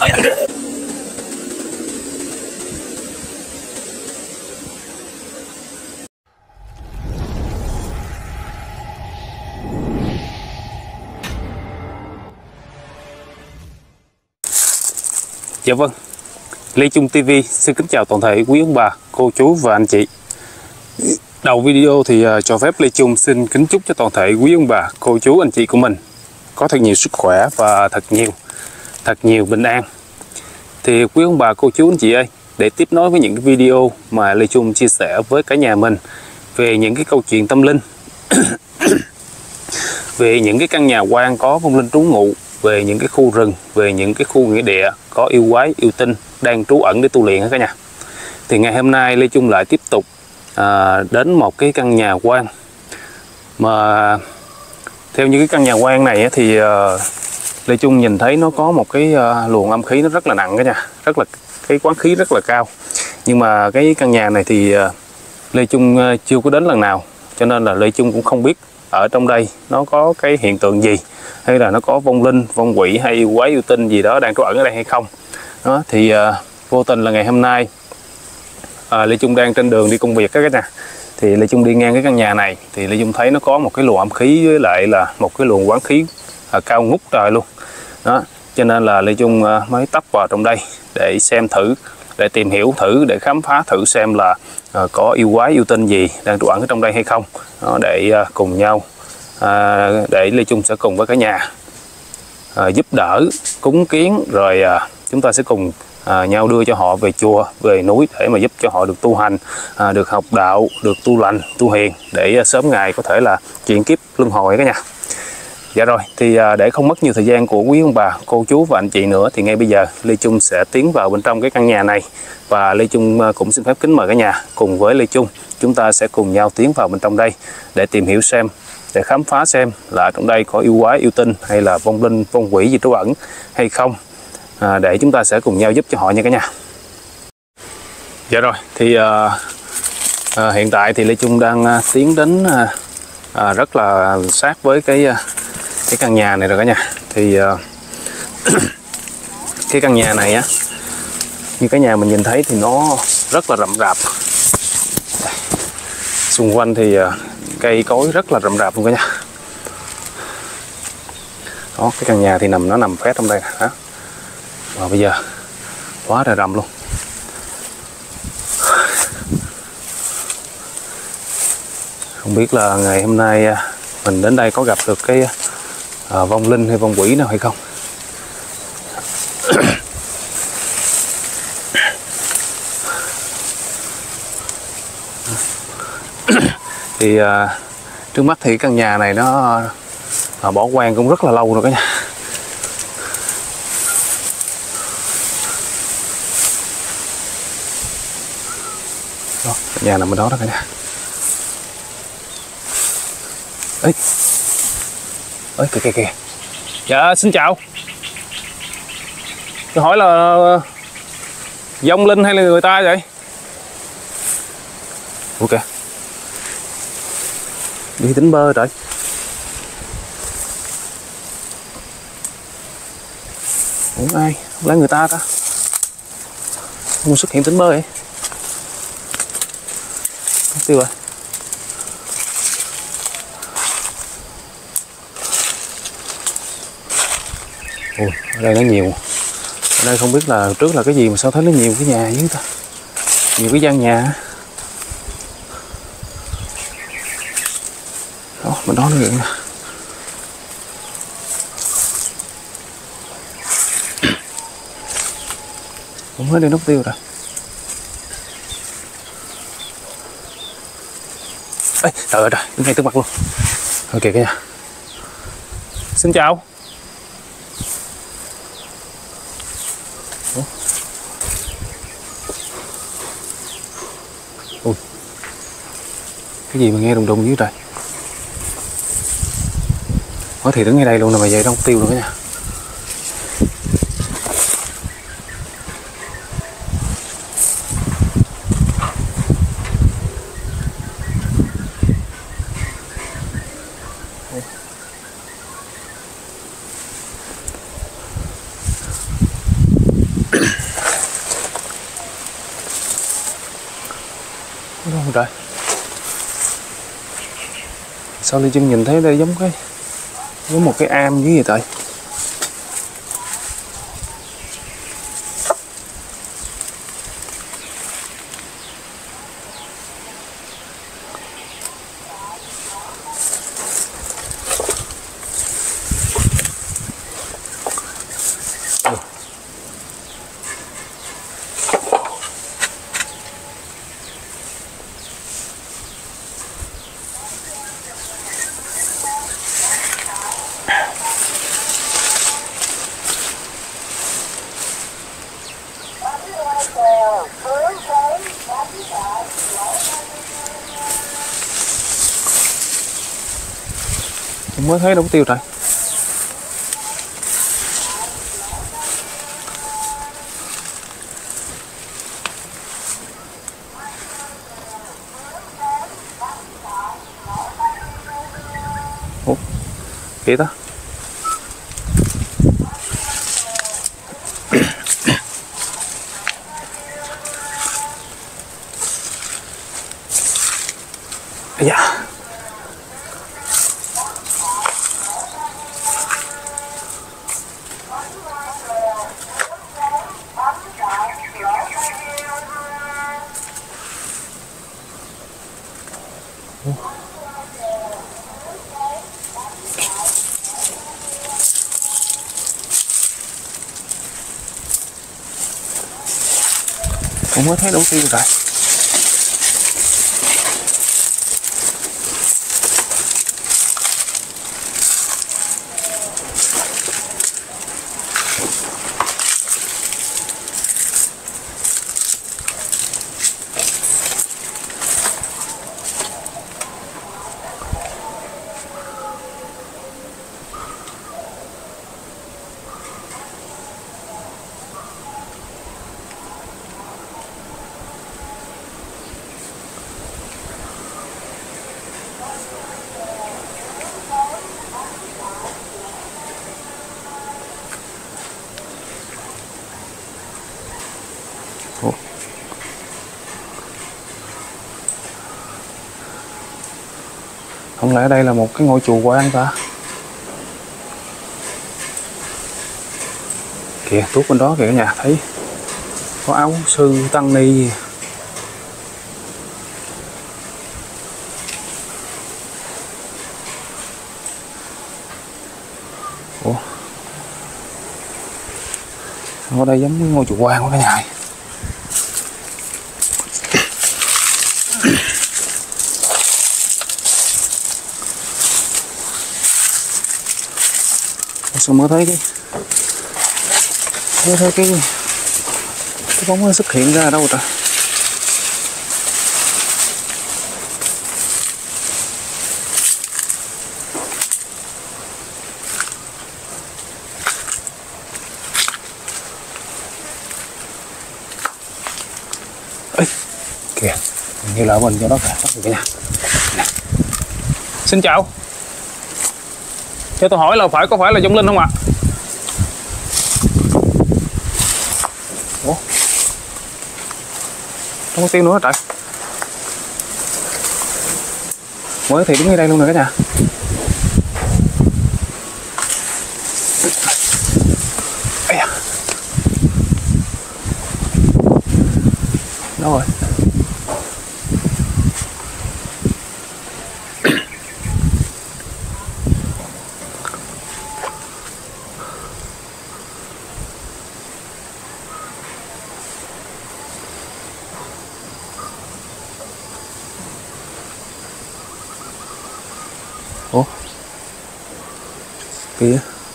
Dạ vâng, Lê Trung TV xin kính chào toàn thể quý ông bà, cô chú và anh chị. Đầu video thì cho phép Lê Trung xin kính chúc cho toàn thể quý ông bà, cô chú, anh chị của mình có thật nhiều sức khỏe và thật nhiều bình an. Thì quý ông bà, cô chú, anh chị ơi, để tiếp nối với những cái video mà Lê Trung chia sẻ với cả nhà mình về những cái câu chuyện tâm linh, về những cái căn nhà quan có vong linh trú ngụ, về những cái khu rừng, về những cái khu nghĩa địa có yêu quái, yêu tinh đang trú ẩn để tu luyện cả nhà. Thì ngày hôm nay Lê Trung lại tiếp tục đến một cái căn nhà quan mà theo những cái căn nhà quan này thì Lê Trung nhìn thấy nó có một cái luồng âm khí nó rất là nặng cả nhà, cái quán khí rất là cao. Nhưng mà cái căn nhà này thì Lê Trung chưa có đến lần nào, cho nên là Lê Trung cũng không biết ở trong đây nó có cái hiện tượng gì, hay là nó có vong linh, vong quỷ hay yêu quái, yêu tinh gì đó đang trú ẩn ở đây hay không. Đó thì vô tình là ngày hôm nay Lê Trung đang trên đường đi công việc các nhà, thì Lê Trung đi ngang cái căn nhà này thì Lê Trung thấy nó có một cái luồng âm khí với lại là một cái luồng quán khí cao ngút trời luôn. Đó, cho nên là Lê Trung mới tấp vào trong đây để xem thử, để tìm hiểu thử, để khám phá thử xem là có yêu quái, yêu tinh gì đang trú ẩn ở trong đây hay không. Đó, để cùng nhau để Lê Trung sẽ cùng với cả nhà giúp đỡ, cúng kiến, rồi chúng ta sẽ cùng nhau đưa cho họ về chùa, về núi để mà giúp cho họ được tu hành, được học đạo, được tu lành, tu hiền, để sớm ngày có thể là chuyển kiếp luân hồi cả nhà. Dạ rồi, thì để không mất nhiều thời gian của quý ông bà, cô chú và anh chị nữa, thì ngay bây giờ Lê Trung sẽ tiến vào bên trong cái căn nhà này. Và Lê Trung cũng xin phép kính mời cả nhà cùng với Lê Trung, chúng ta sẽ cùng nhau tiến vào bên trong đây để tìm hiểu xem, để khám phá xem là trong đây có yêu quái, yêu tinh hay là vong linh, vong quỷ gì trú ẩn hay không, để chúng ta sẽ cùng nhau giúp cho họ nha cả nhà. Dạ rồi, thì hiện tại thì Lê Trung đang tiến đến rất là sát với cái căn nhà này rồi cả nhà. Thì cái căn nhà này như cái nhà mình nhìn thấy thì nó rất là rậm rạp. Xung quanh thì cây cối rất là rậm rạp luôn cả nhà. Đó, cái căn nhà thì nó nằm phét trong đây nè. Và bây giờ quá trời rậm luôn. Không biết là ngày hôm nay mình đến đây có gặp được cái vong linh hay vong quỷ nào hay không. Thì trước mắt thì căn nhà này nó bỏ hoang cũng rất là lâu rồi cả nhà. Đó, nhà nằm ở đó đó cả nhà. Ơi kìa. Dạ xin chào. Tôi hỏi là vong linh hay là người ta vậy? Ủa kìa, đi tính bơ trời. Ủa ai? Không lẽ người ta ta? Không xuất hiện tính bơ vậy? Mất tiêu rồi. Ôi, ở đây nó nhiều. Ở đây không biết là trước là cái gì mà sao thấy nó nhiều cái nhà dưới ta. Nhiều cái gian nhà. Đó, bên đó nó vậy nè. Cũng mới đi nút tiêu rồi. Ê, trời ơi trời, đứng ngay trước mặt luôn. Ok kìa nha. Xin chào. Ui, cái gì mà nghe đùng đùng dưới trời. Có thì đứng ngay đây luôn nè mà vậy đâu tiêu luôn đó nha. không trời? Sao Lê Trân nhìn thấy đây giống một cái am với gì trời? Tôi mới thấy đâu có tiêu trời. Ủa, kìa ta. Dạ. Cũng mới thấy đâu tiêu rồi. Ủa? Không lẽ đây là một cái ngôi chùa quan ta? Kìa, tuốt bên đó kìa cả nhà, thấy có áo sư tăng ni. Ủa? Ở đây giống cái ngôi chùa quan của cả nhà. Sao mới thấy cái bóng nó xuất hiện ra đâu rồi? Ê, kìa, như là mình cho nó kìa nha. Xin chào. Cho tôi hỏi là có phải là vong linh không ạ? Ủa? Không có tiêu nữa hả trời? Mới thì đứng ngay đây luôn rồi cả nhà. Ây da. Đâu rồi? Ủa? Kìa.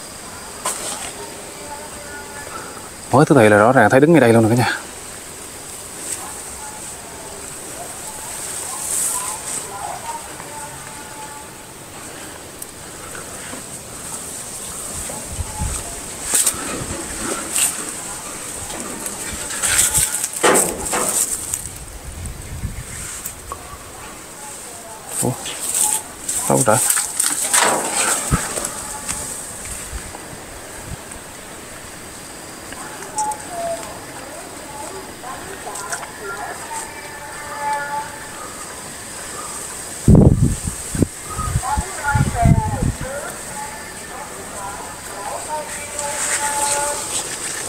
Mới thứ này là rõ ràng thấy đứng ngay đây luôn rồi cả nhà. Ủa? Đâu trời?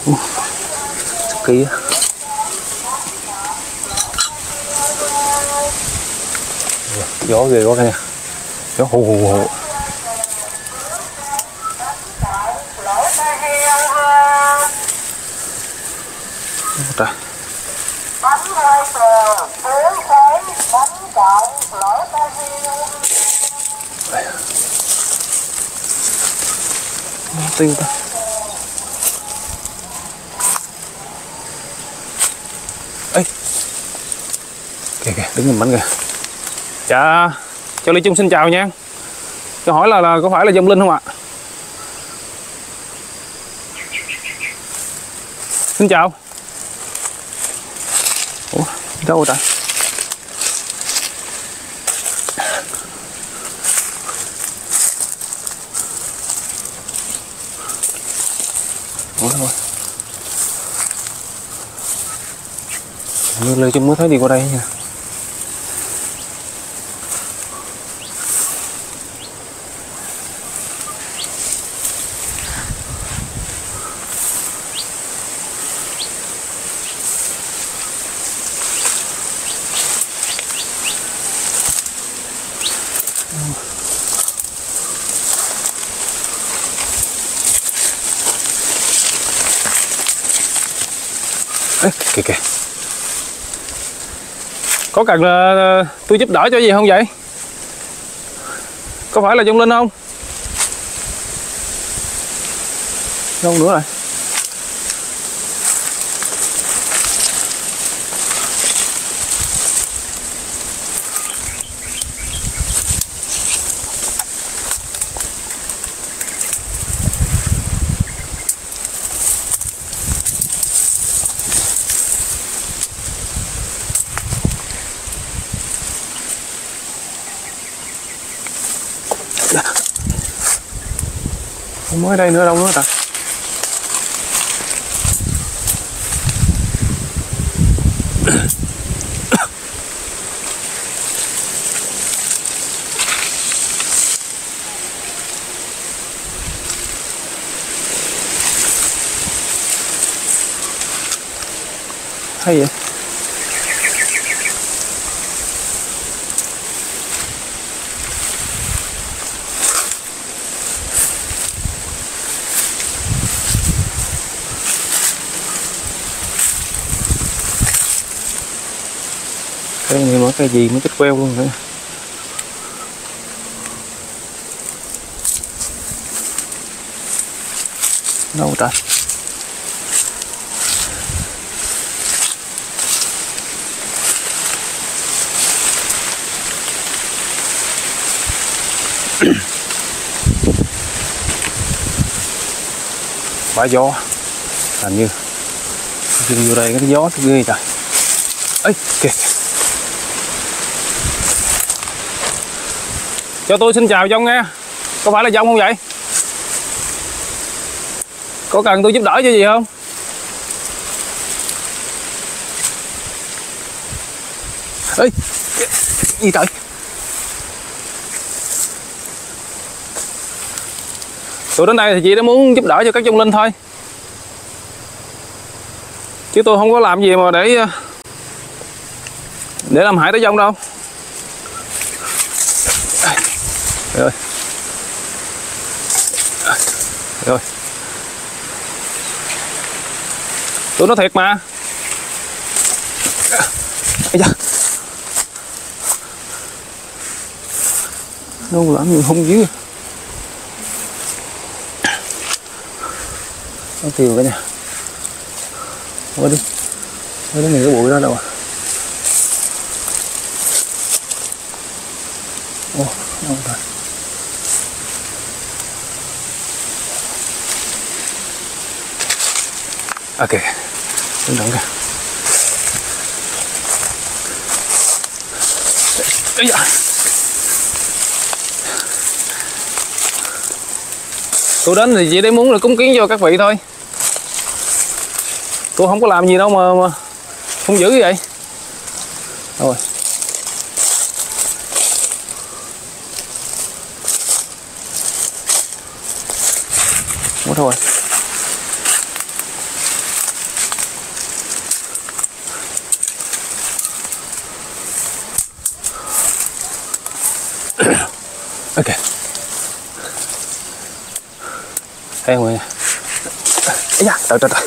Kỹ á. Gió ghê quá cả nhà, gió hù hù hù. Trời. Bánh hai sườn, tứ khối, bánh cộng, lỗ tai heo. Tiêu ta. Ê. Kìa kìa, đứng nhìn bánh kìa. Dạ, cho Lê Trung xin chào nha. Cho hỏi là có phải là Dông Linh không ạ? Xin chào. Ủa, đâu rồi ta? Ủa đâu rồi? Như Lê Trung mới thấy đi qua đây nha. Ê, kìa kìa. Có cần là tôi giúp đỡ cho gì không vậy? Có phải là Dông Linh không? Đâu nữa rồi? Không mới đây nữa đâu nữa ta. Hay vậy. Cây này mà cây gì mới chết queo luôn nữa. Đâu trời. Quả gió làm như vô đây cái gió cái ghê trời. Ấy kìa. Cho tôi xin chào Dông nghe. Có phải là Dông không vậy? Có cần tôi giúp đỡ cho gì không? Ê, gì trời? Tôi đến đây thì chị đã muốn giúp đỡ cho các Dông Linh thôi. Chứ tôi không có làm gì mà để làm hại tới Dông đâu. Rồi. Rồi. Tôi nói thiệt mà. Ây da. Đâu làm gì hung dữ. Nó tiêu cả nhà. Qua đi. Qua đi, cái bụi đó đâu à. Ồ, đâu rồi. Ok, đứng đẳng kìa. Ây da. Tôi đến thì chỉ để muốn là cúng kiến cho các vị thôi. Tôi không có làm gì đâu mà không dữ vậy. Rồi. Ủa thôi. Thấy không nha. Ây da, trời trời trời.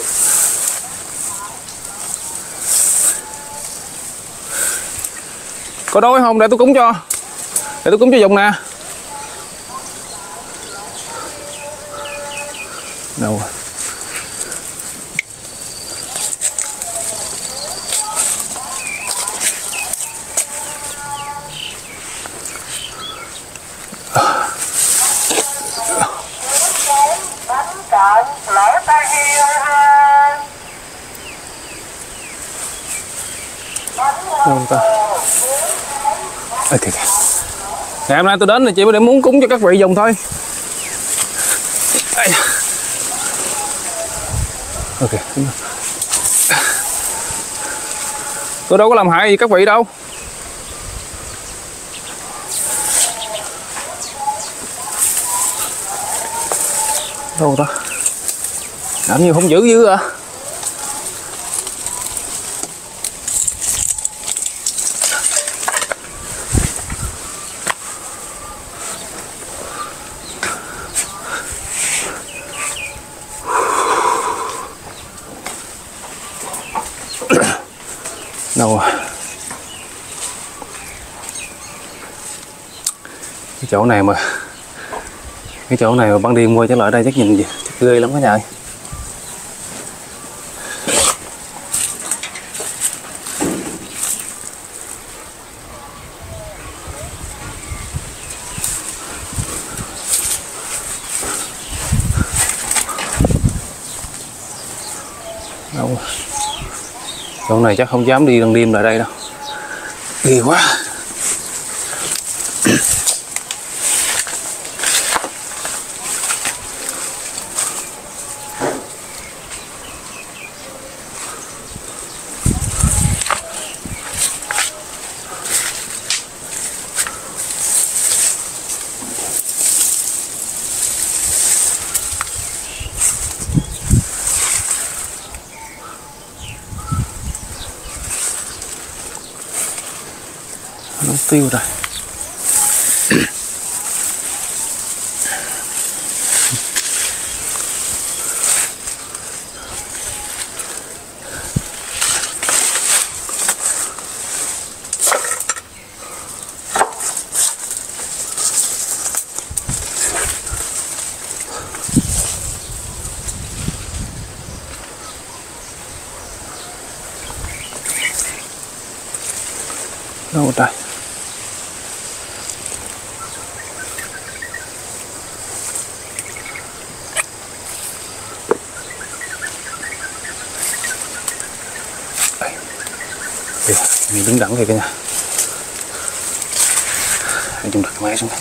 Có đói không? Để tôi cúng cho. Để tôi cúng cho Dùng nè. Đâu rồi? Bánh cạn lỡ tay hiêu ha. Đâu ta? Ê kìa kìa. Ngày hôm nay tôi đến thì chỉ để muốn cúng cho các vị Dùng thôi. Ok. Tôi đâu có làm hại gì các vị đâu. Đâu ta? Làm như không giữ dữ à? Đâu rồi? Cái chỗ này mà ban đêm qua trở lại đây chắc nhìn gì chắc ghê lắm cả nhà ơi. Đâu rồi? Chỗ này chắc không dám đi ban đêm lại đây đâu, ghê quá. Nó tiêu rồi. Đâu trời. Mình đứng đẳng kìa cả nhà. Anh chung đặt cái máy xuống đây.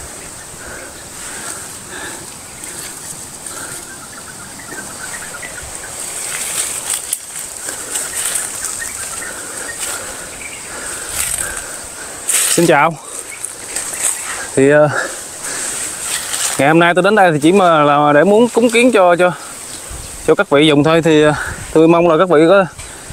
Xin chào. Thì ngày hôm nay tôi đến đây thì chỉ mà là để muốn cúng kiến cho các vị dùng thôi. Thì tôi mong là các vị có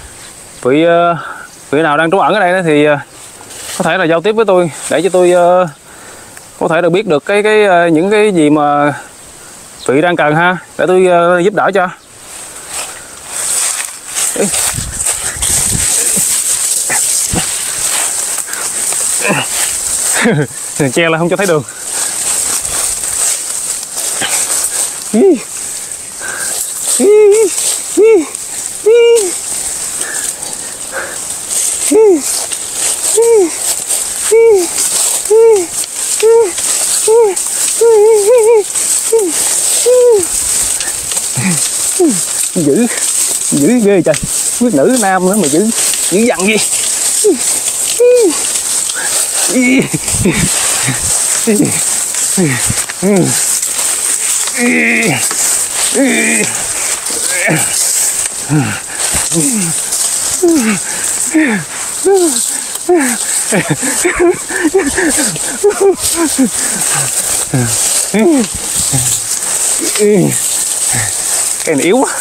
vị nào đang trú ẩn ở đây thì có thể là giao tiếp với tôi để cho tôi có thể được biết được những cái gì mà vị đang cần ha, để tôi giúp đỡ cho. Che là không cho thấy đường. Dữ ghê trời, quyết nữ nam nữa mà dữ dằn gì. Cái này yếu quá.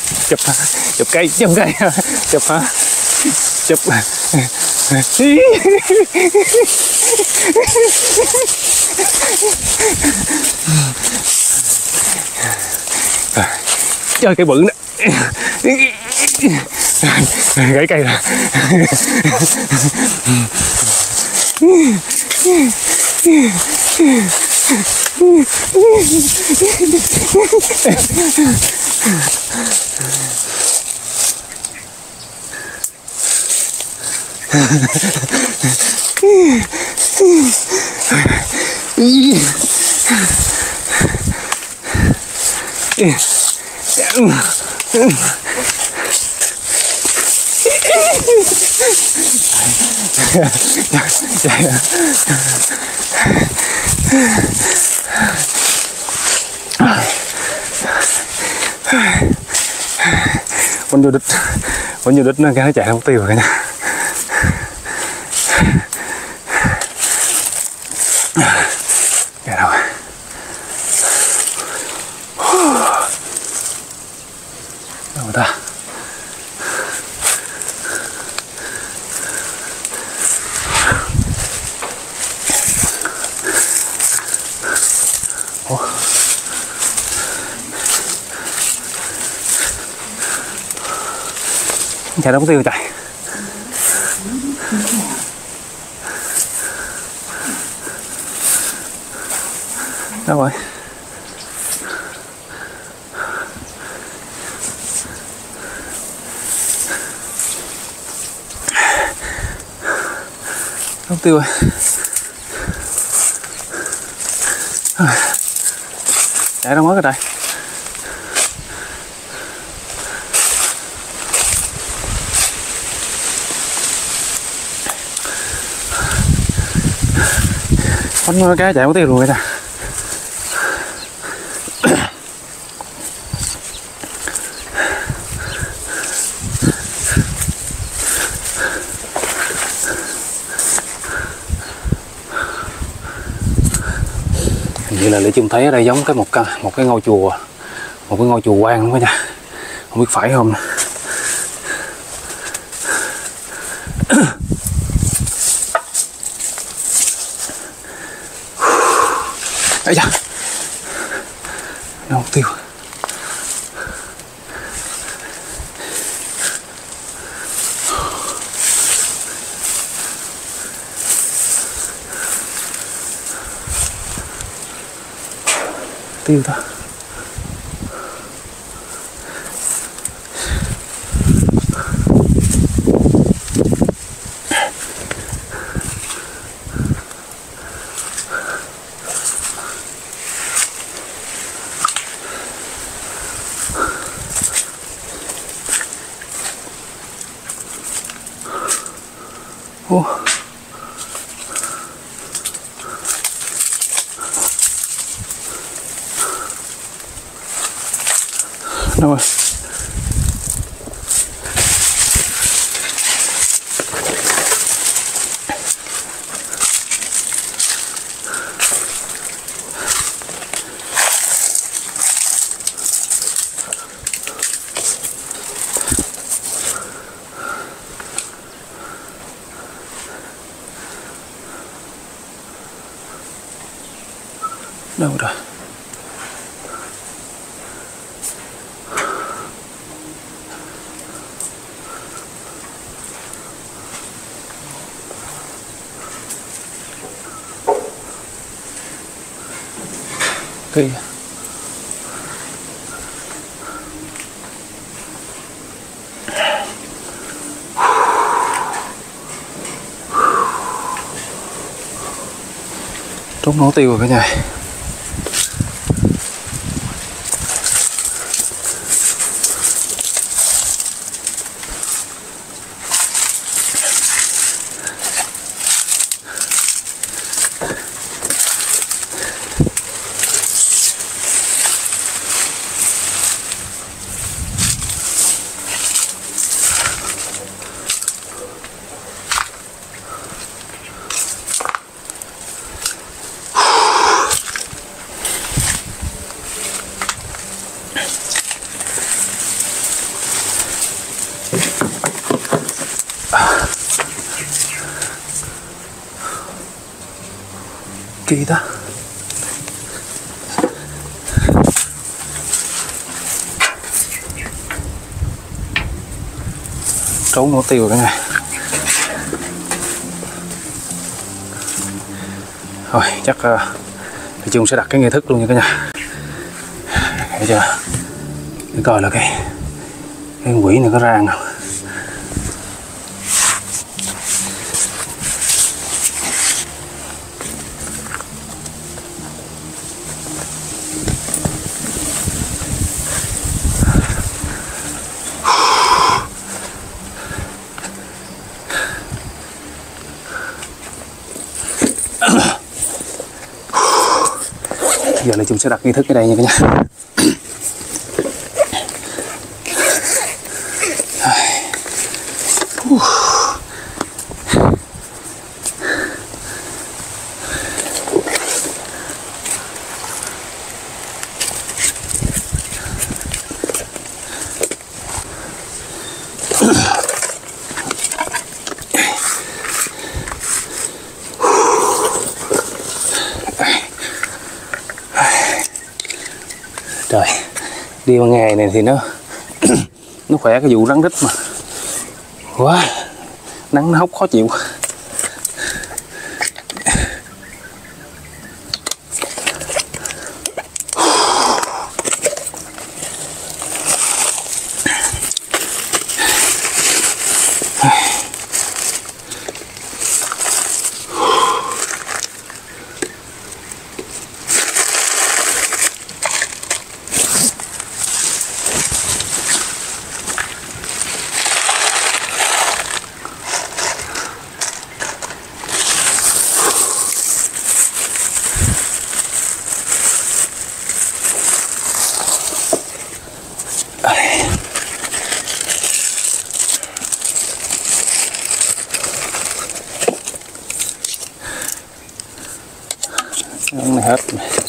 chụp cây chụp hả, chụp chơi cây bự đó, gãy cây rồi. Vẫn vô đích nó cái nó chạy không tiêu rồi cả nhà. Kìa rồi. Đâu rồi ta? Chạy đâu có tiêu chạy. Đâu rồi? Không tiêu rồi. Chạy đâu mất rồi đây. Bánh cá chạy mất tiêu rồi ta. Vậy là Lê Chung thấy ở đây giống một cái ngôi chùa, một cái ngôi chùa quan luôn cả nhà, không biết phải không. Ây da, nó tiêu. Tiêu ta. Ô. Đâu rồi? Đâu rồi? Kìa. Trúng nổ tiêu rồi cả nhà. Kỳ ta. Trốn hổ tiêu rồi cả nhà. Thôi chắc thì Chung sẽ đặt cái nghi thức luôn nha cả nhà. Để chưa? Để coi là cái quỷ này có ra nào. Giờ là chúng sẽ đặt nghi thức ở đây nha cả nhà. Trời, đi ban ngày này thì nó khỏe cái vụ rắn rít mà. Quá, nắng nó hốc khó chịu. Này hết.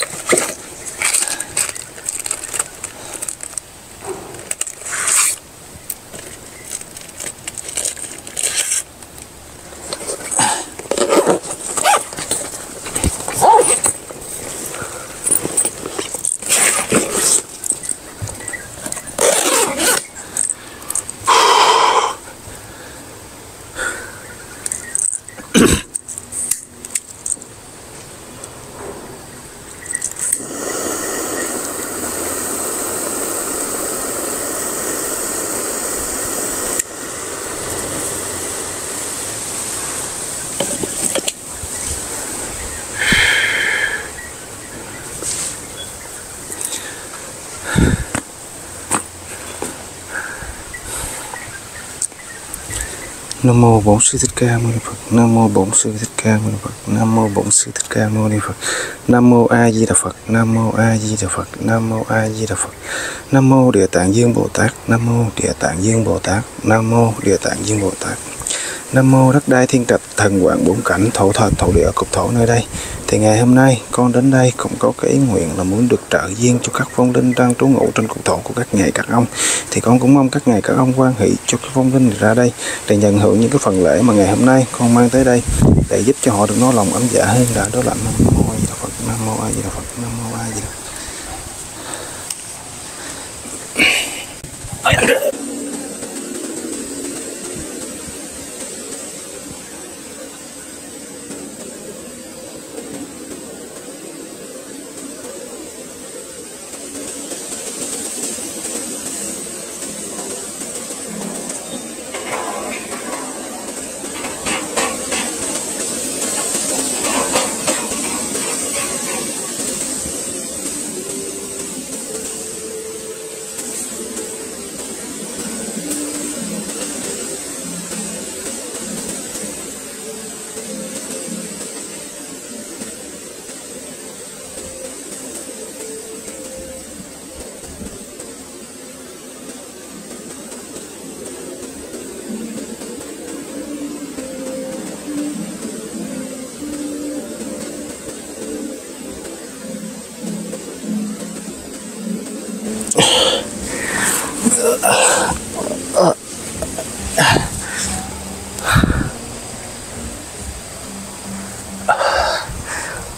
Nam mô Bổn Sư Thích Ca Mâu Ni Phật. Nam mô Bổn Sư Thích Ca Mâu Ni Phật. Nam mô Bổn Sư Thích Ca Mâu Ni Phật. Nam mô A Di Đà Phật. Nam mô A Di Đà Phật. Nam mô A Di Đà Phật. Nam mô Địa Tạng Dương Bồ Tát. Nam mô Địa Tạng Dương Bồ Tát. Nam mô Địa Tạng Dương Bồ Tát. Nam mô đất đai thiên trạch thần hoàng bốn cảnh thổ thần thổ địa cục thổ nơi đây. Thì ngày hôm nay con đến đây cũng có cái ý nguyện là muốn được trợ duyên cho các vong linh đang trú ngụ trên cục thổ của các ngài các ông. Thì con cũng mong các ngài các ông quan hỷ cho các vong linh ra đây để nhận hưởng những cái phần lễ mà ngày hôm nay con mang tới đây để giúp cho họ được nói lòng ấm dạ hơn là đó là Nam mô A Di Đà Phật. Nam mô A Di Đà Phật. Nam mô A Di Đà Phật.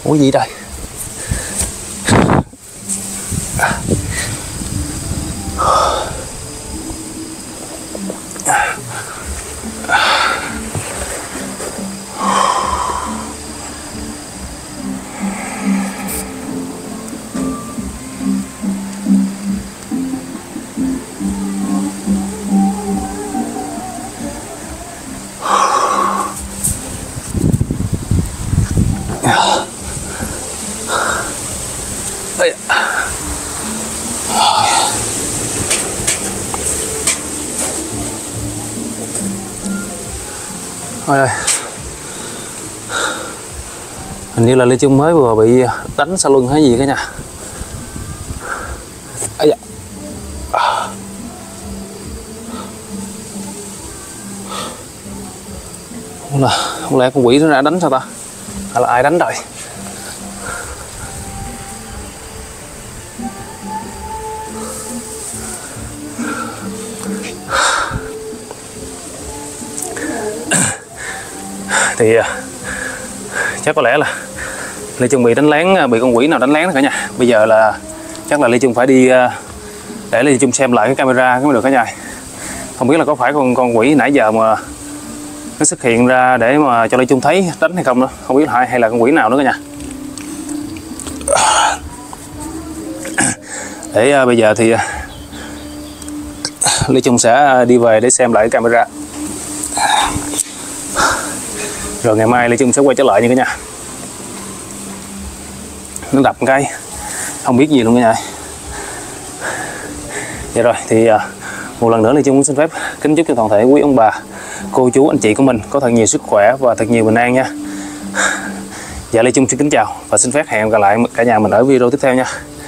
Ủa gì đây? Ôi, hình như là Lê Trung mới vừa bị đánh sau lưng hay gì cả nha. Ây da. Không lẽ con quỷ nó đã đánh sao ta? Hay là ai đánh rồi? Thì chắc có lẽ là Lê Trung bị đánh lén, bị con quỷ nào đánh lén đó cả nhà. Bây giờ là chắc là Lê Trung phải đi để Lê Trung xem lại cái camera mới được cả nhà. Không biết là có phải con quỷ nãy giờ mà nó xuất hiện ra để mà cho Lê Trung thấy đánh hay không nữa. Không biết là hay là con quỷ nào nữa cả nhà. Để bây giờ thì Lê Trung sẽ đi về để xem lại cái camera. Rồi ngày mai Lê Trung sẽ quay trở lại nha cả nhà. Nó đập một cái không biết gì luôn cả nhà. Vậy rồi thì một lần nữa Lê Trung xin phép kính chúc cho toàn thể quý ông bà, cô chú, anh chị của mình có thật nhiều sức khỏe và thật nhiều bình an nha. Dạ Lê Trung xin kính chào và xin phép hẹn gặp lại cả nhà mình ở video tiếp theo nha.